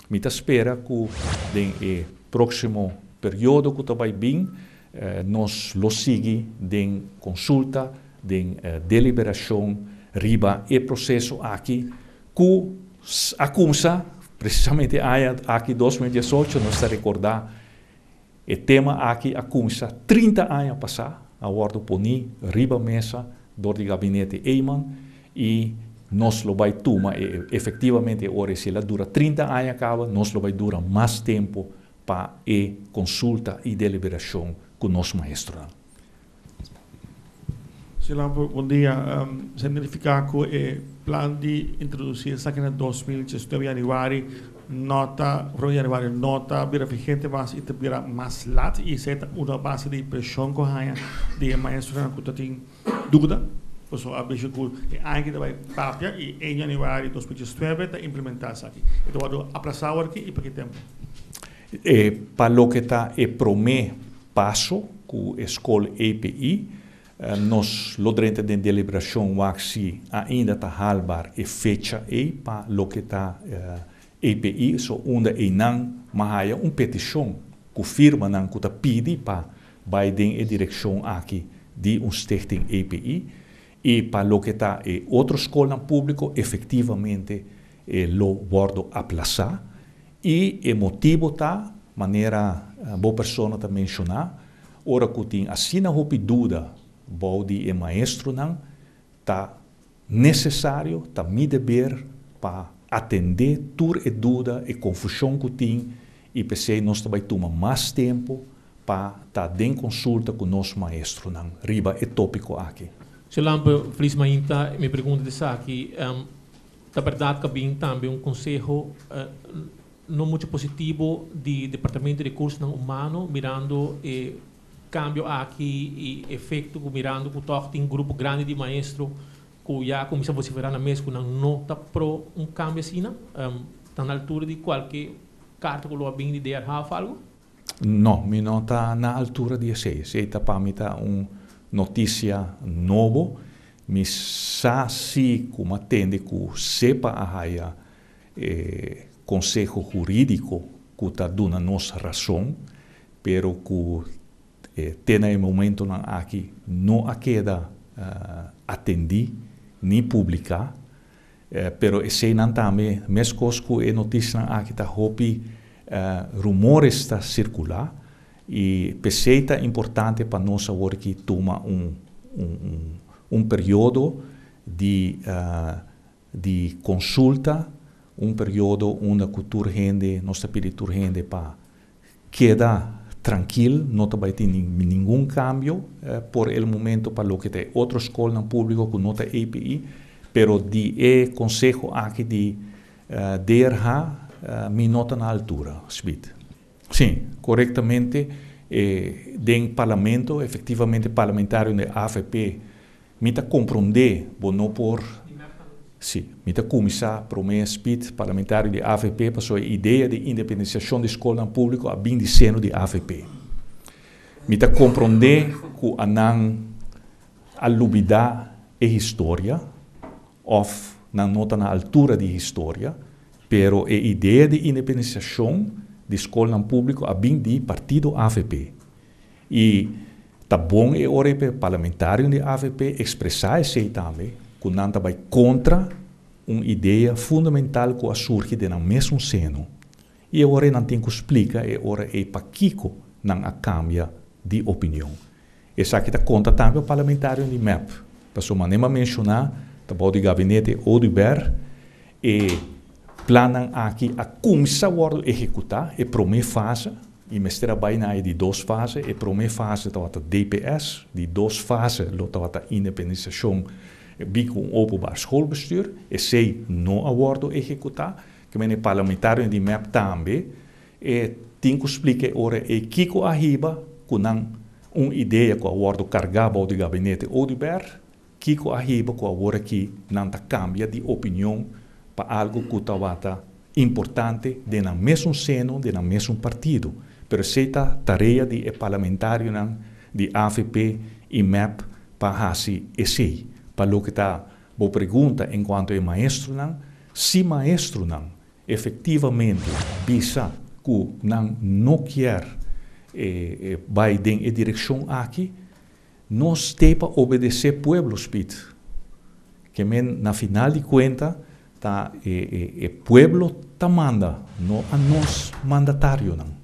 mita espera que den próximo período que vai vir, nós lo sigue den consulta, den deliberação, riba e processo aqui, que a começar, precisamente aqui 2018, nós está recordar o tema aqui a começar 30 anos passar, a ordem poni, riba mesa, do gabinete Eyman, e nós lo vai tomar, efetivamente, ora se ela dura 30 anos acaba, nós lo vai durar mais tempo para a consulta e deliberação com o nosso maestro. Lampo, bom dia. Sem verificar que o plano de introduzir essa aqui em 2019 januari, nota vira vigente, mas isso vira mais lat e seta uma base de pressão com a de maestro que tem dúvida. Então, a beijo que ainda vai papia e em januari 2019 está implementar isso aqui. Então, vou aplazar aqui e para que tempo? Para o que está o primeiro passo com a escola EPI, nós, durante a deliberação, ainda está halbar e fecha para o que está EPI, onde não há uma petição que firma não que pede para vai em direção aqui de stichting EPI e para o que está outra escola pública, efetivamente, lo guardo aplazar e o motivo está, maneira boa pessoa está mencionar, ora que tem assim não houve dúvida Bodi e maestro não tá necessário, tá me dever para atender toda a dúvida e confusão que tem e pensei nós também tomar mais tempo para tá em consulta com o nosso maestro não riba é tópico aqui. Se lampo feliz mainta me pergunta de aqui tá verdade que bem também conselho não muito positivo de departamento de recursos humanos mirando cambio aqui e efeito mirando que toque tem grupo grande de maestro que já começa a vociferar na mesa que não nota pro cambio assim está na altura de qualquer carta que lo bem de der algo? Não, me não está na altura de ser. Está para mim tá notícia novo, me se como atende que sepa a conselho jurídico que está dando nossa razão, pero que tem no momento aqui não a queda atendi nem publicar, pero esse não também mesmo coisa que notícia aqui está hopi rumores está circular e peceita importante para nós agora que toma período de consulta, período onde a cultura gente, nossa espírito gente para quedar tranquilo, não vai ter nenhum cambio por el momento para o que tem outra escola pública com nota EPI, pero de conselho aqui de me nota na altura, Smith. Sim, corretamente, dentro parlamento, efetivamente parlamentário da AFP, me está compreender, não por sim, me está começar para o meu speed parlamentário de AFP para a ideia de independenciação da escola pública a bem de seno de AFP. Me está compreender que a não alubidar a história, ou não está na altura de história, pero a ideia de independenciação da escola pública a bem de partido AFP. E está bom é hora para parlamentário de AFP expressar isso também, que não vai contra uma ideia fundamental que surge no mesmo seno. E agora não tem que explicar, agora é para Kiko não a cambia de opinião. Essa aqui está contra também o parlamentário de MEP. Para maneira mencionar, o de gabinete Oduber e planam aqui a começar a executar a primeira fase, e me trabalha na de duas fases, a primeira fase está a DPS, de duas fases está a independenciação com openbaar schoolbestuur, e sei não abordo executar, que men parlamentário de MEP também, e tem que explicar ora e kiko arriba, com uma ideia que abordo carregava o gabinete Oduber, kiko arriba que agora que não cambia de opinião para algo que está importante de na mesmo seno, de na mesmo partido. Pero essa tarefa de parlamentário de AFP e MEP para fazer esse. Para o que está boa pergunta enquanto é maestro se maestro efetivamente bisa que não quer vai em direção aqui, nós temos para obedecer pueblo, Speed. Que na final de conta, tá, pueblo tá manda, não a nós mandatário, não.